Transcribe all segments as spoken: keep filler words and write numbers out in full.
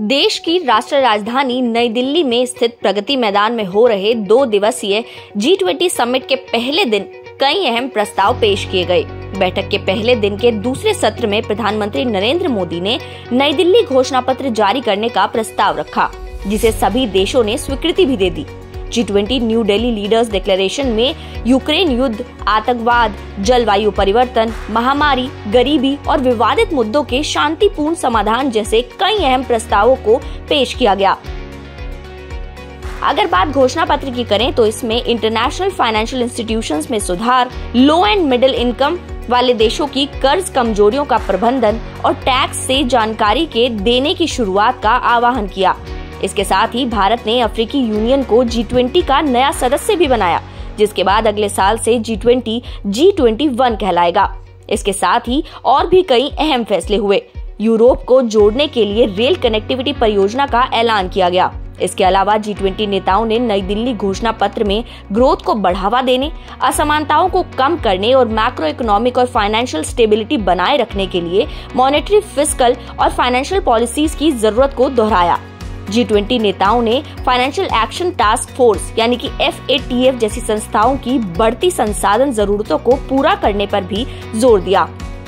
देश की राष्ट्रीय राजधानी नई दिल्ली में स्थित प्रगति मैदान में हो रहे दो दिवसीय जी ट्वेंटी समिट के पहले दिन कई अहम प्रस्ताव पेश किए गए। बैठक के पहले दिन के दूसरे सत्र में प्रधानमंत्री नरेंद्र मोदी ने नई दिल्ली घोषणा पत्र जारी करने का प्रस्ताव रखा, जिसे सभी देशों ने स्वीकृति भी दे दी। G twenty new Delhi leaders declaration में यूक्रेन युद्ध, आतंकवाद, जलवायु परिवर्तन, महामारी, गरीबी और विवादित मुद्दों के शांतिपूर्ण समाधान जैसे कई अहम प्रस्तावों को पेश किया गया। अगर बात घोषणा पत्र की करें तो इसमें इंटरनेशनल फाइनेंशियल इंस्टीट्यूशंस में सुधार, लो एंड मिडिल इनकम वाले देशों की कर्ज कमजोरियों का प्रबंधन और टैक्स से जानकारी के देने की शुरुआत का आह्वान किया। इसके साथ ही भारत ने अफ्रीकी यूनियन को जी ट्वेंटी का नया सदस्य भी बनाया, जिसके बाद अगले साल से G twenty G twenty one कहलाएगा। इसके साथ ही और भी कई अहम फैसले हुए। यूरोप को जोड़ने के लिए रेल कनेक्टिविटी परियोजना का ऐलान किया गया। इसके अलावा जी ट्वेंटी नेताओं ने नई दिल्ली घोषणा पत्र में ग्रोथ को बढ़ावा देने, असमानताओं को कम करने और मैक्रो इकोनॉमिक और फाइनेंशियल स्टेबिलिटी बनाए रखने के लिए मॉनेटरी, फिस्कल और फाइनेंशियल पॉलिसीज की जरूरत को दोहराया। जी ट्वेंटी नेताओं ने फाइनेंशियल एक्शन टास्क फोर्स यानी कि एफ ए टी एफ जैसी संस्थाओं की बढ़ती संसाधन जरूरतों को पूरा करने पर भी जोर दिया।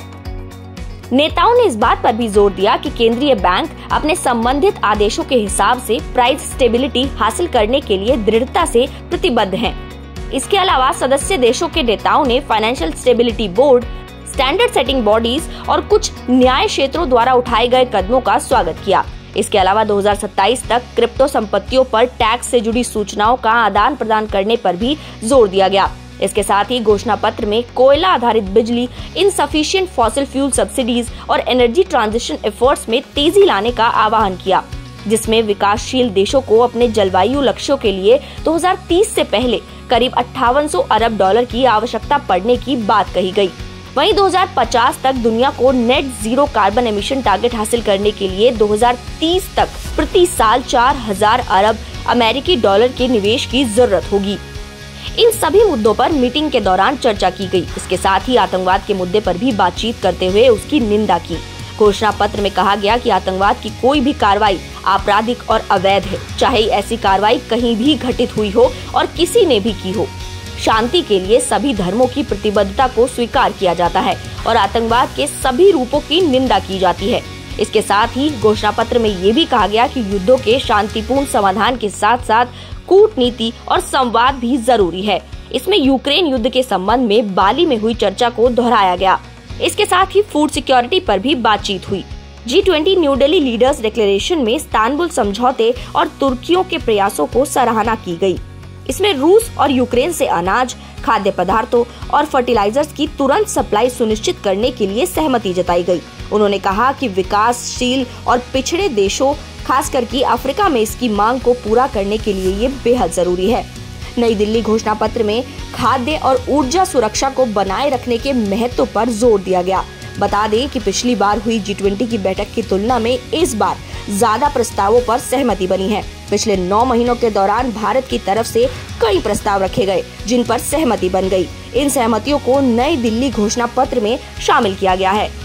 नेताओं ने इस बात पर भी जोर दिया कि केंद्रीय बैंक अपने संबंधित आदेशों के हिसाब से प्राइस स्टेबिलिटी हासिल करने के लिए दृढ़ता से प्रतिबद्ध हैं। इसके अलावा सदस्य देशों के नेताओं ने financial stability board, standard setting bodies और कुछ न्याय क्षेत्रों द्वारा उठाए गए कदमों का स्वागत किया। इसके अलावा दो हज़ार सत्ताईस तक क्रिप्टो संपत्तियों पर टैक्स से जुड़ी सूचनाओं का आदान प्रदान करने पर भी जोर दिया गया। इसके साथ ही घोषणा पत्र में कोयला आधारित बिजली, इनसफिशिएंट फॉसिल फ्यूल सब्सिडीज और एनर्जी ट्रांजिशन एफर्ट्स में तेजी लाने का आह्वान किया, जिसमें विकासशील देशों को अपने जलवायु लक्ष्यों के लिए दो हज़ार तीस से पहले करीब अट्ठावन सौ अरब डॉलर की आवश्यकता पड़ने की बात कही गई। वहीं दो हज़ार पचास तक दुनिया को net zero carbon emission target हासिल करने के लिए दो हज़ार तीस तक प्रति साल चार हज़ार अरब अमेरिकी डॉलर के निवेश की जरूरत होगी। इन सभी मुद्दों पर मीटिंग के दौरान चर्चा की गई। इसके साथ ही आतंकवाद के मुद्दे पर भी बातचीत करते हुए उसकी निंदा की। घोषणा पत्र में कहा गया कि आतंकवाद की कोई भी कार्रवाई आपराधिक और अवैध है, चाहे ऐसी कार्रवाई कहीं भी घटित हुई हो और किसी ने भी की हो। शांति के लिए सभी धर्मों की प्रतिबद्धता को स्वीकार किया जाता है और आतंकवाद के सभी रूपों की निंदा की जाती है। इसके साथ ही घोषणा पत्र में ये भी कहा गया कि युद्धों के शांतिपूर्ण समाधान के साथ साथ कूटनीति और संवाद भी जरूरी है। इसमें यूक्रेन युद्ध के संबंध में बाली में हुई चर्चा को दोहराया गया। इसके साथ ही फूड सिक्योरिटी पर भी बातचीत हुई। G twenty new Delhi leaders declaration में इस्तांबुल समझौते और तुर्कियों के प्रयासों को सराहना की गई। इसमें रूस और यूक्रेन से अनाज, खाद्य पदार्थों और फर्टिलाइजर्स की तुरंत सप्लाई सुनिश्चित करने के लिए सहमति जताई गई। उन्होंने कहा कि विकासशील और पिछड़े देशों, खासकर कि अफ्रीका में इसकी मांग को पूरा करने के लिए ये बेहद जरूरी है। नई दिल्ली घोषणा पत्र में खाद्य और ऊर्जा सुरक्षा को बनाए रखने के महत्व पर जोर दिया गया। बता दें कि पिछली बार हुई जी ट्वेंटी की बैठक की तुलना में इस बार ज्यादा प्रस्तावों पर सहमति बनी है। पिछले नौ महीनों के दौरान भारत की तरफ से कई प्रस्ताव रखे गए, जिन पर सहमति बन गई। इन सहमतियों को नई दिल्ली घोषणा पत्र में शामिल किया गया है।